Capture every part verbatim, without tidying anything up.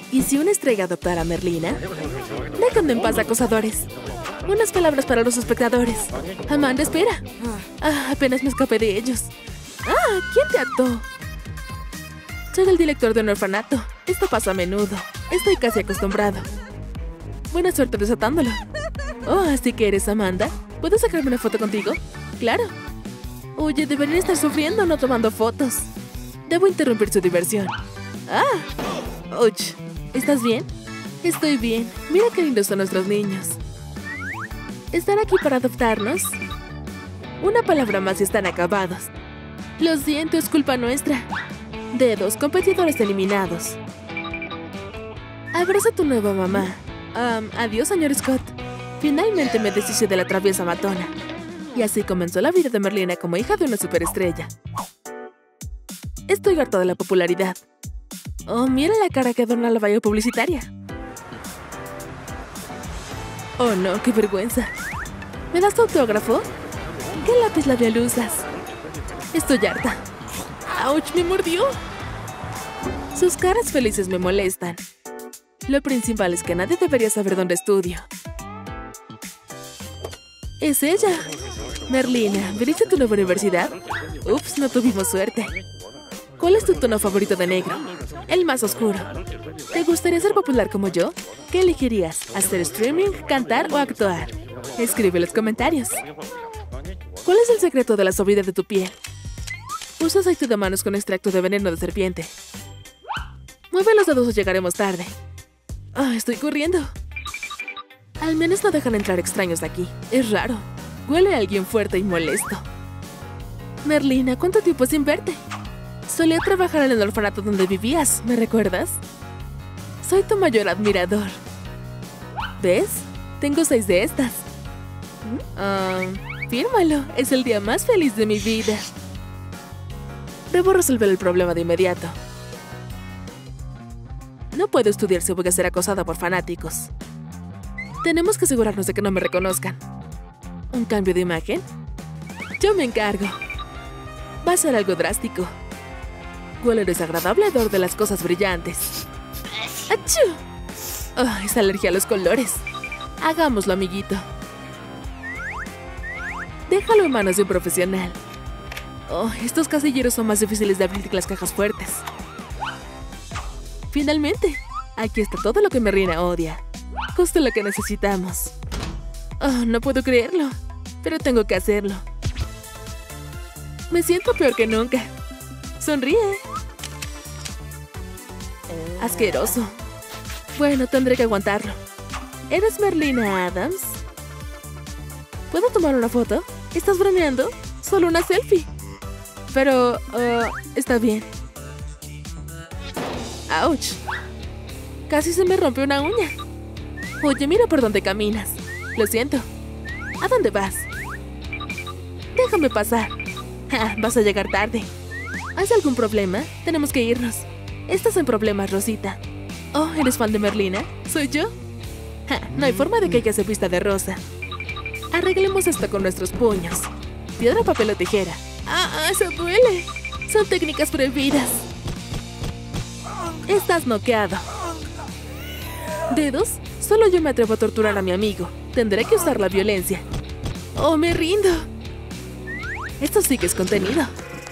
¿Y si una estrella adoptara a Merlina? Déjenme en paz, acosadores. Unas palabras para los espectadores. Amanda, espera. Ah, apenas me escapé de ellos. Ah, ¿quién te ató? Soy el director de un orfanato. Esto pasa a menudo. Estoy casi acostumbrado. Buena suerte desatándolo. Oh, así que eres Amanda. ¿Puedo sacarme una foto contigo? Claro. Oye, deberían estar sufriendo no tomando fotos. Debo interrumpir su diversión. Ah. Ouch. ¿Estás bien? Estoy bien. Mira qué lindos son nuestros niños. ¿Están aquí para adoptarnos? Una palabra más y están acabados. Lo siento, es culpa nuestra. Dedos, competidores eliminados. Abraza a tu nueva mamá. Um, adiós, señor Scott. Finalmente me deshice de la traviesa matona. Y así comenzó la vida de Merlina como hija de una superestrella. Estoy harta de la popularidad. Oh, mira la cara que adorna la valla publicitaria. Oh no, qué vergüenza. ¿Me das tu autógrafo? ¿Qué lápiz labial usas? Estoy harta. ¡Auch! ¡Me mordió! Sus caras felices me molestan. Lo principal es que nadie debería saber dónde estudio. ¡Es ella! Merlina, ¿viniste a tu nueva universidad? Ups, no tuvimos suerte. ¿Cuál es tu tono favorito de negro? El más oscuro. ¿Te gustaría ser popular como yo? ¿Qué elegirías? ¿Hacer streaming, cantar o actuar? Escribe en los comentarios. ¿Cuál es el secreto de la sobriedad de tu piel? Usa aceite de manos con extracto de veneno de serpiente. Mueve los dedos o llegaremos tarde. Ah, estoy corriendo. Al menos no dejan entrar extraños aquí. Es raro. Huele a alguien fuerte y molesto. Merlina, ¿cuánto tiempo sin verte? Solía trabajar en el orfanato donde vivías, ¿me recuerdas? Soy tu mayor admirador. ¿Ves? Tengo seis de estas. Ah, fírmalo. Es el día más feliz de mi vida. Debo resolver el problema de inmediato. No puedo estudiar si voy a ser acosada por fanáticos. Tenemos que asegurarnos de que no me reconozcan. ¿Un cambio de imagen? Yo me encargo. Va a ser algo drástico. Huele desagradable hedor de las cosas brillantes. ¡Achú! Oh, es alergia a los colores. Hagámoslo, amiguito. Déjalo en manos de un profesional. Oh, estos casilleros son más difíciles de abrir que las cajas fuertes. Finalmente, aquí está todo lo que Merlina odia. Justo lo que necesitamos. Oh, no puedo creerlo, pero tengo que hacerlo. Me siento peor que nunca. Sonríe. Asqueroso. Bueno, tendré que aguantarlo. ¿Eres Merlina Adams? ¿Puedo tomar una foto? ¿Estás bromeando? Solo una selfie. Pero, uh, está bien. ¡Auch! Casi se me rompe una uña. Oye, mira por dónde caminas. Lo siento. ¿A dónde vas? Déjame pasar. Ja, vas a llegar tarde. ¿Has algún problema? Tenemos que irnos. Estás en problemas, Rosita. Oh, ¿eres fan de Merlina? ¿Soy yo? Ja, no hay forma de que ella se vista de rosa. Arreglemos esto con nuestros puños. Piedra, papel o tijera. ¡Ah, eso duele! Son técnicas prohibidas. Estás noqueado. ¿Dedos? Solo yo me atrevo a torturar a mi amigo. Tendré que usar la violencia. ¡Oh, me rindo! Esto sí que es contenido.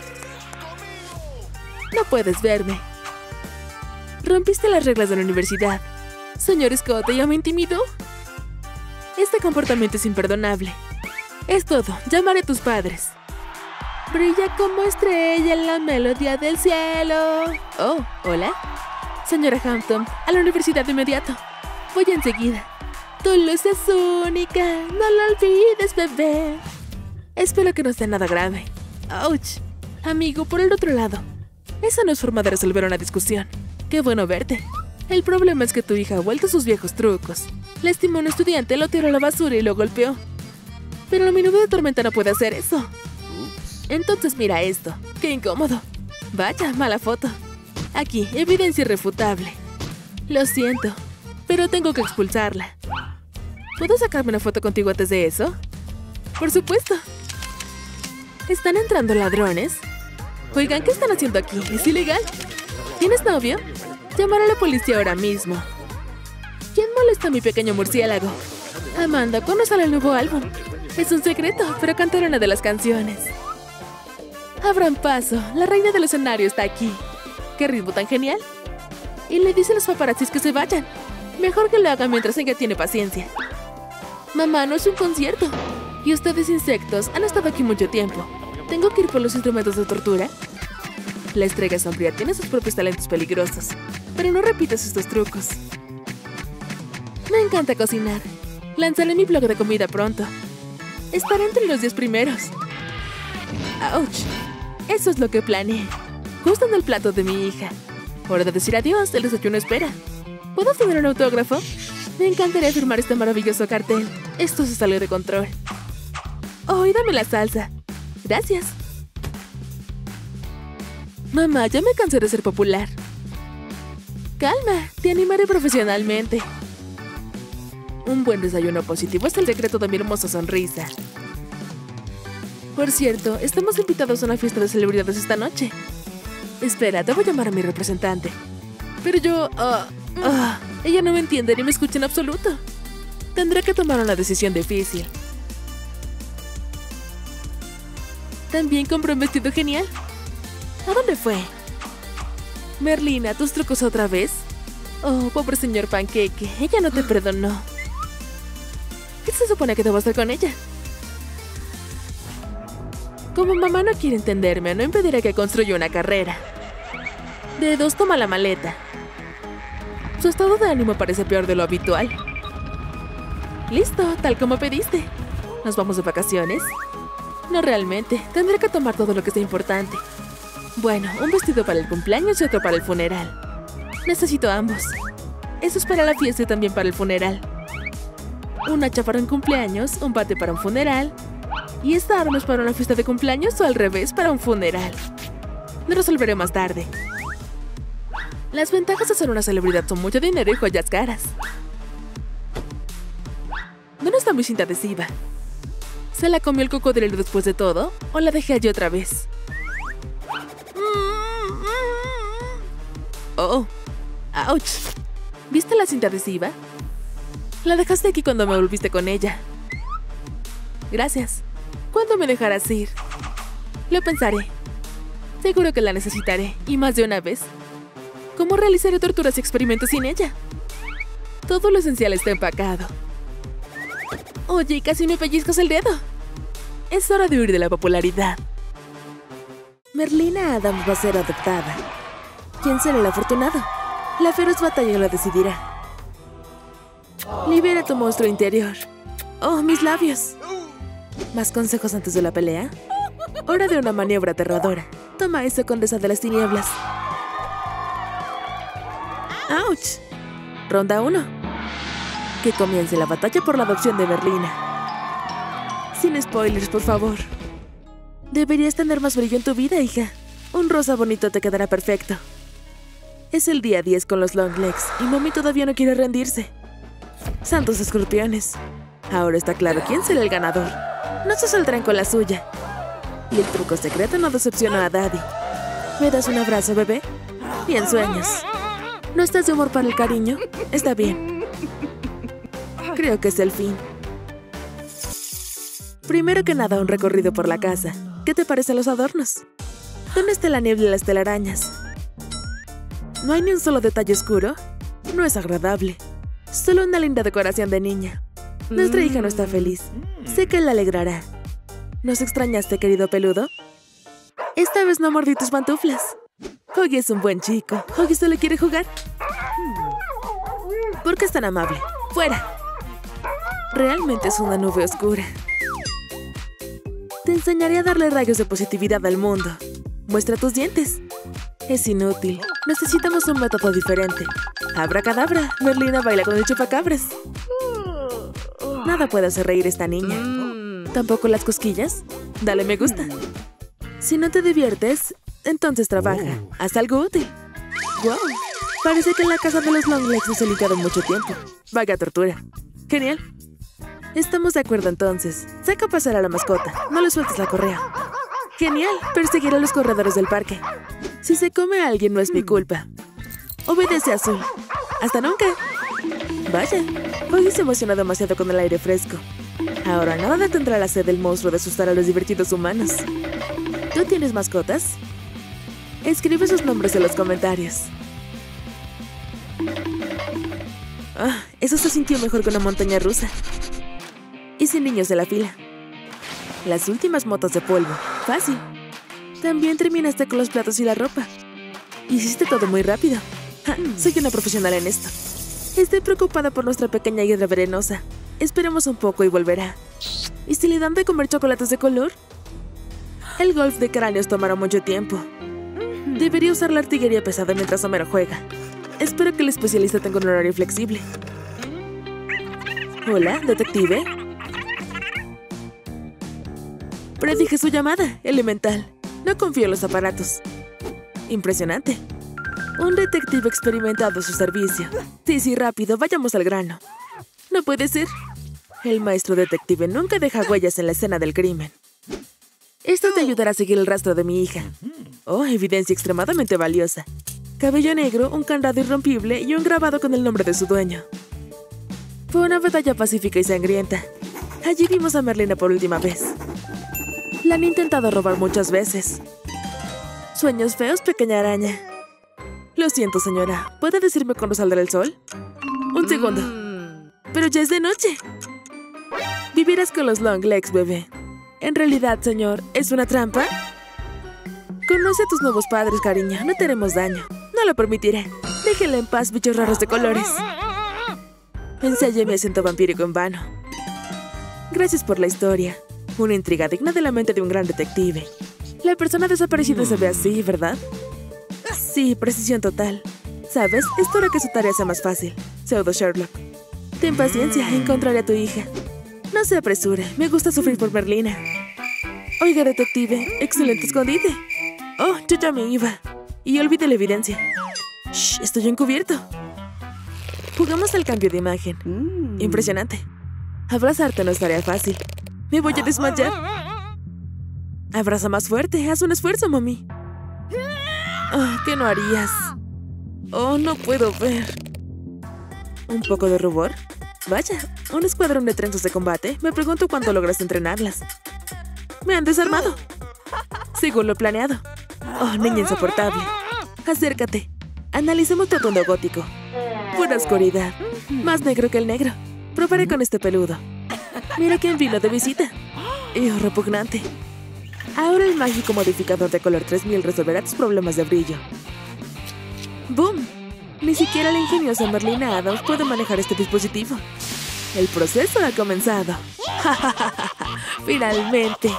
No puedes verme. Rompiste las reglas de la universidad. Señor Scott, ¿ya me intimidó? Este comportamiento es imperdonable. Es todo. Llamaré a tus padres. Brilla como estrella en la melodía del cielo. Oh, hola. Señora Hampton, a la universidad de inmediato. Voy enseguida. Tu luz es única, no lo olvides, bebé. Espero que no sea nada grave. Ouch. Amigo, por el otro lado. Esa no es forma de resolver una discusión. Qué bueno verte. El problema es que tu hija ha vuelto sus viejos trucos. Lastimó a un estudiante, lo tiró a la basura y lo golpeó. Pero mi novio de tormenta no puede hacer eso. Entonces mira esto. ¡Qué incómodo! Vaya, mala foto. Aquí, evidencia irrefutable. Lo siento, pero tengo que expulsarla. ¿Puedo sacarme una foto contigo antes de eso? Por supuesto. ¿Están entrando ladrones? Oigan, ¿qué están haciendo aquí? ¿Es ilegal? ¿Tienes novio? Llamaré a la policía ahora mismo. ¿Quién molesta a mi pequeño murciélago? Amanda, ¿cuándo sale el nuevo álbum? Es un secreto, pero cantaré una de las canciones. Abran paso, la reina del escenario está aquí. ¿Qué ritmo tan genial? Y le dice a los paparazzis que se vayan. Mejor que lo haga mientras ella tiene paciencia. Mamá, no es un concierto. Y ustedes, insectos, han estado aquí mucho tiempo. ¿Tengo que ir por los instrumentos de tortura? La estrella sombría tiene sus propios talentos peligrosos, pero no repitas estos trucos. Me encanta cocinar. Lanzaré mi blog de comida pronto. Estaré entre los diez primeros. ¡Auch! Eso es lo que planeé. Justo en el plato de mi hija. Hora de decir adiós, el desayuno espera. ¿Puedo tener un autógrafo? Me encantaría firmar este maravilloso cartel. Esto se salió de control. ¡Oh, y dame la salsa! Gracias. Mamá, ya me cansé de ser popular. Calma, te animaré profesionalmente. Un buen desayuno positivo es el secreto de mi hermosa sonrisa. Por cierto, estamos invitados a una fiesta de celebridades esta noche. Espera, debo llamar a mi representante. Pero yo... Uh, uh, ella no me entiende ni me escucha en absoluto. Tendré que tomar una decisión difícil. También compré un vestido genial. ¿A dónde fue? Merlina, ¿tus trucos otra vez? Oh, pobre señor Panqueque, ella no te perdonó. ¿Qué se supone que debo hacer con ella? Como mamá no quiere entenderme, no impediré que construya una carrera. Dedos, toma la maleta. Su estado de ánimo parece peor de lo habitual. Listo, tal como pediste. ¿Nos vamos de vacaciones? No realmente, tendré que tomar todo lo que sea importante. Bueno, un vestido para el cumpleaños y otro para el funeral. Necesito ambos. Eso es para la fiesta y también para el funeral. Un hacha para un cumpleaños, un bate para un funeral. ¿Y esta arma es para una fiesta de cumpleaños o al revés, para un funeral? Lo resolveré más tarde. Las ventajas de ser una celebridad son mucho dinero y joyas caras. ¿Dónde está mi cinta adhesiva? ¿Se la comió el cocodrilo después de todo? ¿O la dejé allí otra vez? Oh, ouch. ¿Viste la cinta adhesiva? La dejaste aquí cuando me volviste con ella. Gracias. ¿Cuándo me dejarás ir? Lo pensaré. Seguro que la necesitaré, y más de una vez. ¿Cómo realizaré torturas y experimentos sin ella? Todo lo esencial está empacado. Oye, casi me pellizcas el dedo. Es hora de huir de la popularidad. Merlina Adams va a ser adoptada. ¿Quién será el afortunado? La feroz batalla lo decidirá. Libera tu monstruo interior. ¡Oh, mis labios! ¿Más consejos antes de la pelea? Hora de una maniobra aterradora. Toma eso, condesa de las tinieblas. ¡Auch! Ronda uno. Que comience la batalla por la adopción de Merlina. Sin spoilers, por favor. Deberías tener más brillo en tu vida, hija. Un rosa bonito te quedará perfecto. Es el día diez con los Longlegs y Mommy todavía no quiere rendirse. Santos escorpiones. Ahora está claro quién será el ganador. No se saldrán con la suya. Y el truco secreto no decepcionó a Daddy. ¿Me das un abrazo, bebé? Y en sueños. ¿No estás de humor para el cariño? Está bien. Creo que es el fin. Primero que nada, un recorrido por la casa. ¿Qué te parecen los adornos? ¿Dónde está la niebla y las telarañas? ¿No hay ni un solo detalle oscuro? No es agradable. Solo una linda decoración de niña. Nuestra hija no está feliz. Sé que la alegrará. ¿Nos extrañaste, querido peludo? Esta vez no mordí tus pantuflas. Huggy es un buen chico. ¿Huggy solo quiere jugar? ¿Por qué es tan amable? ¡Fuera! Realmente es una nube oscura. Te enseñaré a darle rayos de positividad al mundo. Muestra tus dientes. Es inútil. Necesitamos un método diferente. Abracadabra. Merlina baila con el chupacabras. Nada puede hacer reír a esta niña. ¿Tampoco las cosquillas? Dale me gusta. Si no te diviertes, entonces trabaja. Haz algo útil. ¡Wow! Parece que en la casa de los Longlegs no se ha limpiado mucho tiempo. Vaya tortura. Genial. Estamos de acuerdo entonces. Saca a pasar a la mascota. No le sueltes la correa. Genial. Perseguir a los corredores del parque. Si se come a alguien no es mi culpa. Obedece, Azul. ¡Hasta nunca! Vaya, hoy se emociona demasiado con el aire fresco. Ahora nada detendrá la sed del monstruo de asustar a los divertidos humanos. ¿Tú tienes mascotas? Escribe sus nombres en los comentarios. Ah, eso se sintió mejor que una montaña rusa. Y sin niños de la fila. Las últimas motas de polvo. Fácil. También terminaste con los platos y la ropa. Hiciste todo muy rápido. Ja, soy una profesional en esto. Estoy preocupada por nuestra pequeña hiedra venenosa. Esperemos un poco y volverá. ¿Y si le dan de comer chocolates de color? El golf de cráneos tomará mucho tiempo. Debería usar la artillería pesada mientras Homero juega. Espero que el especialista tenga un horario flexible. Hola, detective. Predije su llamada, elemental. No confío en los aparatos. Impresionante. Un detective experimentado a su servicio. Sí, sí, rápido, vayamos al grano. No puede ser. El maestro detective nunca deja huellas en la escena del crimen. Esto te ayudará a seguir el rastro de mi hija. Oh, evidencia extremadamente valiosa. Cabello negro, un candado irrompible y un grabado con el nombre de su dueño. Fue una batalla pacífica y sangrienta. Allí vimos a Merlina por última vez. La han intentado robar muchas veces. Sueños feos, pequeña araña. Lo siento, señora. ¿Puede decirme cuándo saldrá el sol? Un segundo. Pero ya es de noche. Vivirás con los Long Legs, bebé. En realidad, señor, ¿es una trampa? Conoce a tus nuevos padres, cariño. No te haremos daño. No lo permitiré. Déjenla en paz, bichos raros de colores. Ensayé mi acento vampírico en vano. Gracias por la historia. Una intriga digna de la mente de un gran detective. La persona desaparecida se ve así, ¿verdad? Sí, precisión total. ¿Sabes? Esto hará que su tarea sea más fácil. Pseudo Sherlock. Ten paciencia, encontraré a tu hija. No se apresure, me gusta sufrir por Merlina. Oiga, detective, excelente escondite. Oh, yo ya me iba. Y olvidé la evidencia. Shh, estoy encubierto. Jugamos al cambio de imagen. Impresionante. Abrazarte no es tarea fácil. Me voy a desmayar. Abraza más fuerte, haz un esfuerzo, mami. Oh, ¿qué no harías? Oh, no puedo ver. ¿Un poco de rubor? Vaya, un escuadrón de trenzas de combate. Me pregunto cuánto logras entrenarlas. Me han desarmado. Según lo planeado. Oh, niña insoportable. Acércate. Analicemos tu atuendo gótico. Pura oscuridad. Más negro que el negro. Probaré con este peludo. Mira quién vino de visita. Y oh, repugnante. Ahora el mágico modificador de color tres mil resolverá tus problemas de brillo. ¡Boom! Ni siquiera la ingeniosa Merlina Adams puede manejar este dispositivo. El proceso ha comenzado. ¡Finalmente!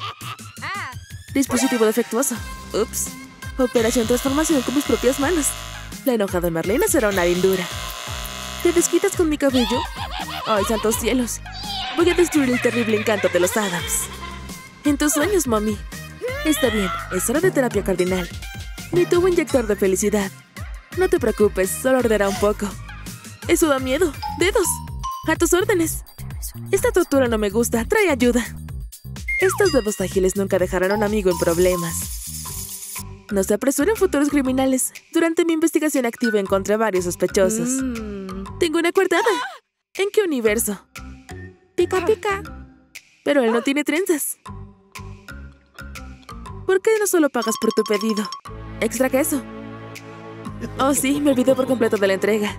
Dispositivo defectuoso. Ups. Operación transformación con mis propias manos. La enojada Merlina será una lindura. ¿Te desquitas con mi cabello? ¡Ay, santos cielos! Voy a destruir el terrible encanto de los Adams. En tus sueños, mami. Está bien, es hora de terapia cardinal. Mi tubo inyector de felicidad. No te preocupes, solo arderá un poco. Eso da miedo. ¡Dedos! ¡A tus órdenes! Esta tortura no me gusta. Trae ayuda. Estos dedos ágiles nunca dejarán a un amigo en problemas. No se apresuren, futuros criminales. Durante mi investigación activa encontré varios sospechosos. Mm. Tengo una coartada. ¿En qué universo? Pica, pica. Pero él no tiene trenzas. ¿Por qué no solo pagas por tu pedido? Extra queso. Oh, sí, me olvidé por completo de la entrega.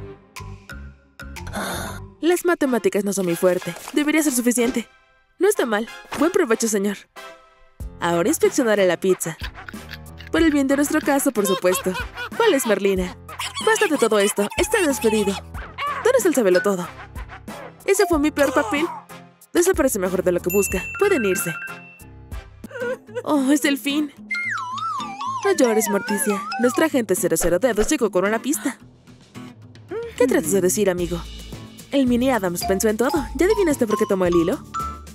Las matemáticas no son mi fuerte. Debería ser suficiente. No está mal. Buen provecho, señor. Ahora inspeccionaré la pizza. Por el bien de nuestro caso, por supuesto. ¿Cuál es, Merlina? Basta de todo esto. Está despedido. ¿Dónde está el sabelotodo? Ese fue mi peor papel. Desaparece mejor de lo que busca. Pueden irse. Oh, es el fin. No llores, Morticia. Nuestra agente cero cero Dedos llegó con una pista. ¿Qué tratas de decir, amigo? El mini Adams pensó en todo. ¿Ya adivinaste por qué tomó el hilo?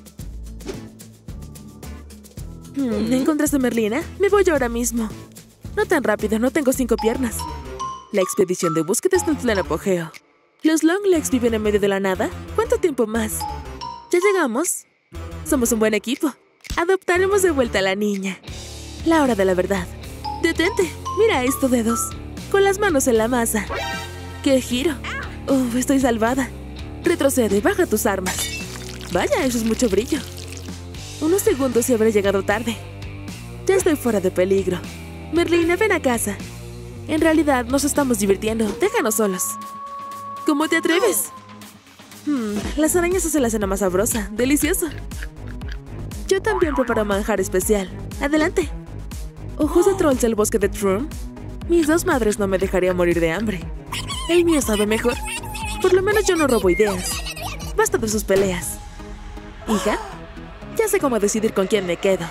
Hmm, ¿encontraste a Merlina? Me voy ahora mismo. No tan rápido, no tengo cinco piernas. La expedición de búsqueda está en pleno apogeo. ¿Los Longlegs viven en medio de la nada? ¿Cuánto tiempo más? ¿Ya llegamos? Somos un buen equipo. Adoptaremos de vuelta a la niña. La hora de la verdad. Detente. Mira esto, Dedos. con las manos en la masa. ¡Qué giro! ¡Uf, estoy salvada! Retrocede, baja tus armas. Vaya, eso es mucho brillo. Unos segundos y habré llegado tarde. Ya estoy fuera de peligro. Merlina, ven a casa. En realidad, nos estamos divirtiendo. Déjanos solos. ¿Cómo te atreves? Hmm, las arañas hacen la cena más sabrosa. Delicioso. Yo también preparo manjar especial. Adelante. ¿Ojos de trolls del bosque de Trum? Mis dos madres no me dejarían morir de hambre. El mío sabe mejor. Por lo menos yo no robo ideas. Basta de sus peleas. ¿Hija? Ya sé cómo decidir con quién me quedo.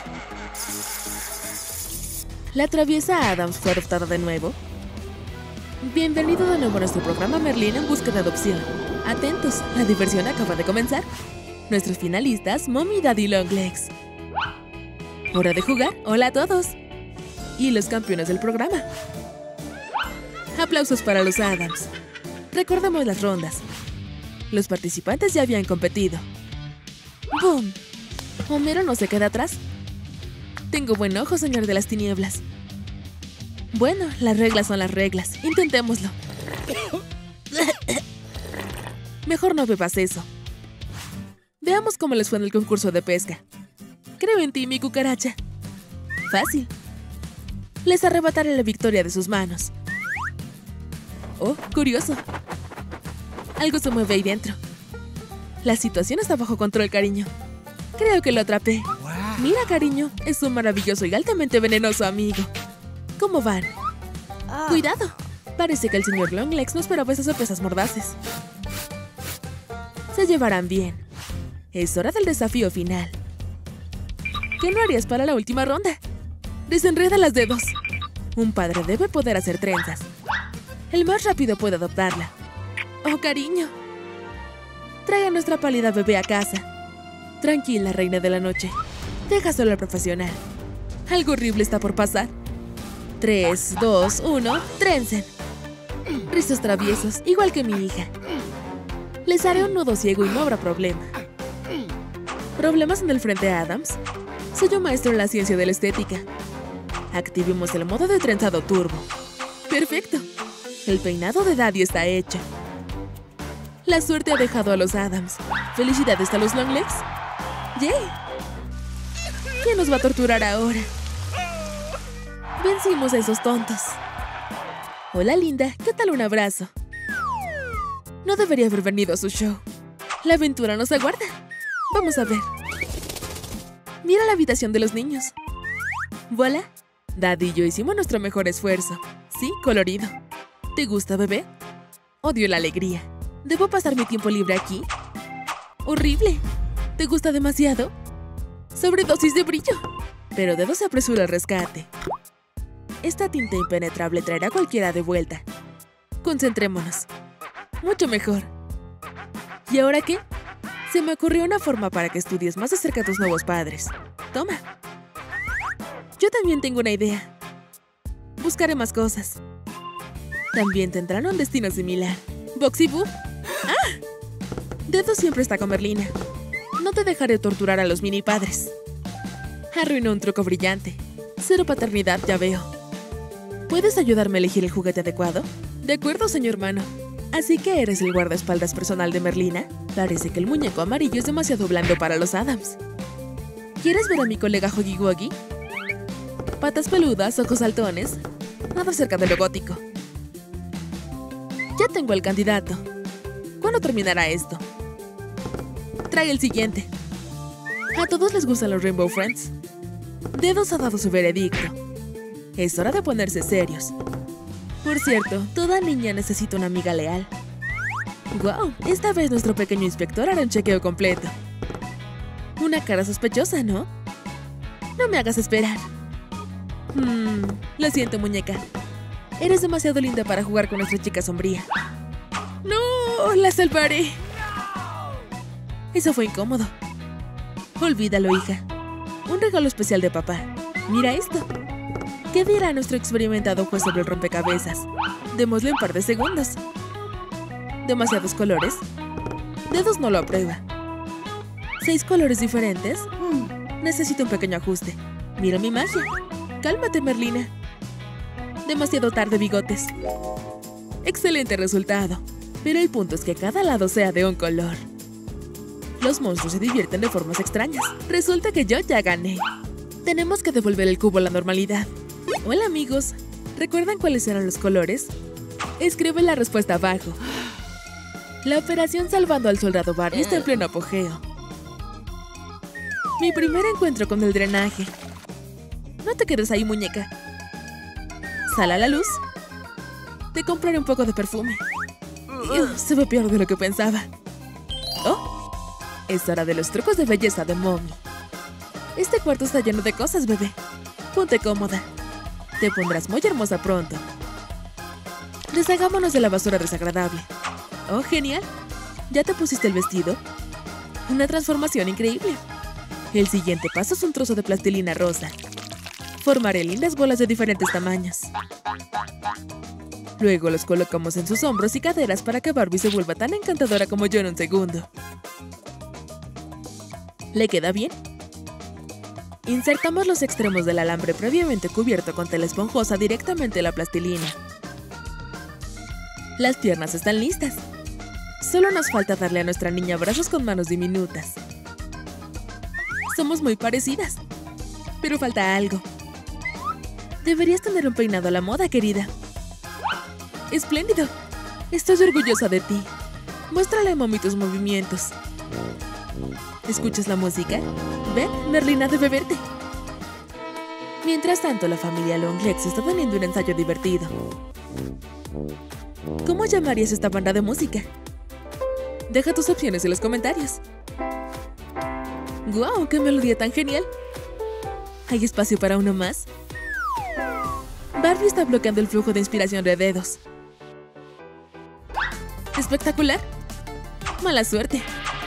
¿La traviesa Addams fue adoptada de nuevo? Bienvenido de nuevo a nuestro programa Merlín en busca de adopción. Atentos, la diversión acaba de comenzar. Nuestros finalistas, Mommy y Daddy Longlegs. ¿Hora de jugar? ¡Hola a todos! Y los campeones del programa. Aplausos para los Addams. Recordemos las rondas. Los participantes ya habían competido. ¡Boom! ¿Homero no se queda atrás? Tengo buen ojo, señor de las tinieblas. Bueno, las reglas son las reglas. Intentémoslo. Mejor no bebas eso. Veamos cómo les fue en el concurso de pesca. Creo en ti, mi cucaracha. Fácil. Les arrebataré la victoria de sus manos. Oh, curioso. Algo se mueve ahí dentro. La situación está bajo control, cariño. Creo que lo atrapé. Mira, cariño, es un maravilloso y altamente venenoso amigo. ¿Cómo van? ¡Cuidado! Parece que el señor Longlegs no esperaba esas sorpresas mordaces. Se llevarán bien. Es hora del desafío final. ¿Qué no harías para la última ronda? Desenreda los dedos. Un padre debe poder hacer trenzas. El más rápido puede adoptarla. ¡Oh, cariño! Trae a nuestra pálida bebé a casa. Tranquila, reina de la noche. Deja solo al profesional. Algo horrible está por pasar. Tres, dos, uno, trencen. Rizos traviesos, igual que mi hija. Les haré un nudo ciego y no habrá problema. ¿Problemas en el frente, Addams? Soy un maestro en la ciencia de la estética. Activemos el modo de trenzado turbo. ¡Perfecto! El peinado de Daddy está hecho. La suerte ha dejado a los Addams. ¡Felicidades a los Longlegs! ¡Yay! ¿Quién nos va a torturar ahora? Vencimos a esos tontos. Hola, linda. ¿Qué tal un abrazo? No debería haber venido a su show. La aventura nos aguarda. Vamos a ver. Mira la habitación de los niños. ¿Voilà? Daddy y yo hicimos nuestro mejor esfuerzo. Sí, colorido. ¿Te gusta, bebé? Odio la alegría. ¿Debo pasar mi tiempo libre aquí? ¡Horrible! ¿Te gusta demasiado? Sobredosis de brillo. Pero Dedo se apresura al rescate. Esta tinta impenetrable traerá a cualquiera de vuelta. Concentrémonos. Mucho mejor. ¿Y ahora qué? Se me ocurrió una forma para que estudies más de cerca a tus nuevos padres. Toma. Yo también tengo una idea. Buscaré más cosas. También tendrán un destino similar. ¿Boxy Boo? ¡Ah! Dedo siempre está con Merlina. No te dejaré torturar a los mini padres. Arruinó un truco brillante. Cero paternidad, ya veo. ¿Puedes ayudarme a elegir el juguete adecuado? De acuerdo, señor hermano. ¿Así que eres el guardaespaldas personal de Merlina? Parece que el muñeco amarillo es demasiado blando para los Addams. ¿Quieres ver a mi colega Huggy Wuggy? Patas peludas, ojos saltones. Nada cerca de lo gótico. Ya tengo el candidato. ¿Cuándo terminará esto? Trae el siguiente. ¿A todos les gustan los Rainbow Friends? Dedos ha dado su veredicto. Es hora de ponerse serios. Por cierto, toda niña necesita una amiga leal. ¡Guau! Esta vez nuestro pequeño inspector hará un chequeo completo. Una cara sospechosa, ¿no? No me hagas esperar. Hmm, lo siento, muñeca. Eres demasiado linda para jugar con nuestra chica sombría. ¡No! ¡La salvaré! Eso fue incómodo. Olvídalo, hija. Un regalo especial de papá. Mira esto. ¿Qué dirá nuestro experimentado juez sobre el rompecabezas? Démosle un par de segundos. ¿Demasiados colores? Dedos no lo aprueba. ¿Seis colores diferentes? Mm, necesito un pequeño ajuste. Mira mi magia. Cálmate, Merlina. Demasiado tarde, bigotes. Excelente resultado. Pero el punto es que cada lado sea de un color. Los monstruos se divierten de formas extrañas. Resulta que yo ya gané. Tenemos que devolver el cubo a la normalidad. Hola, amigos. ¿Recuerdan cuáles eran los colores? Escribe la respuesta abajo. La operación salvando al soldado Barbie está en pleno apogeo. Mi primer encuentro con el drenaje. No te quedes ahí, muñeca. Sal a la luz. Te compraré un poco de perfume. Ugh, se ve peor de lo que pensaba. Oh, es hora de los trucos de belleza de Mommy. Este cuarto está lleno de cosas, bebé. Ponte cómoda. Te pondrás muy hermosa pronto. Deshagámonos de la basura desagradable. Oh, genial. ¿Ya te pusiste el vestido? Una transformación increíble. El siguiente paso es un trozo de plastilina rosa. Formaré lindas bolas de diferentes tamaños. Luego los colocamos en sus hombros y caderas para que Barbie se vuelva tan encantadora como yo en un segundo. ¿Le queda bien? Insertamos los extremos del alambre previamente cubierto con tela esponjosa directamente en la plastilina. Las piernas están listas. Solo nos falta darle a nuestra niña brazos con manos diminutas. Somos muy parecidas. Pero falta algo. Deberías tener un peinado a la moda, querida. ¡Espléndido! Estoy orgullosa de ti. Muéstrale a Mommy tus movimientos. ¿Escuchas la música? Ven, Merlina debe verte. Mientras tanto, la familia Longlegs está teniendo un ensayo divertido. ¿Cómo llamarías esta banda de música? Deja tus opciones en los comentarios. ¡Guau! ¡Qué melodía tan genial! ¿Hay espacio para uno más? Barbie está bloqueando el flujo de inspiración de dedos. ¿Espectacular? Mala suerte.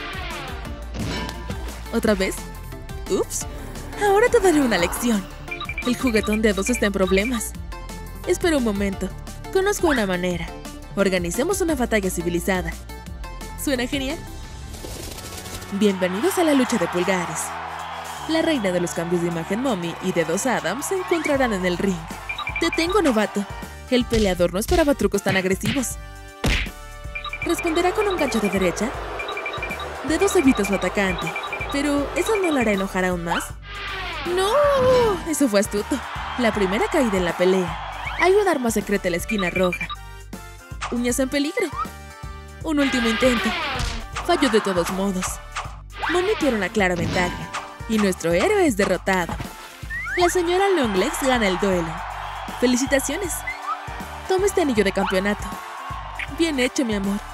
¿Otra vez? Ups. Ahora te daré una lección. El juguetón dedos está en problemas. Espera un momento. Conozco una manera. Organicemos una batalla civilizada. ¿Suena genial? Bienvenidos a la lucha de pulgares. La reina de los cambios de imagen Mommy y Dedos Adams se encontrarán en el ring. Te tengo, novato. El peleador no esperaba trucos tan agresivos. ¿Responderá con un gancho de derecha? Dedos evita su atacante. Pero, ¿eso no la hará enojar aún más? ¡No! Eso fue astuto. La primera caída en la pelea. Hay un arma secreta en la esquina roja. Uñas en peligro. Un último intento. Falló de todos modos. Mommy tiene una clara ventaja. Y nuestro héroe es derrotado. La señora Longlegs gana el duelo. ¡Felicitaciones! Toma este anillo de campeonato. Bien hecho, mi amor.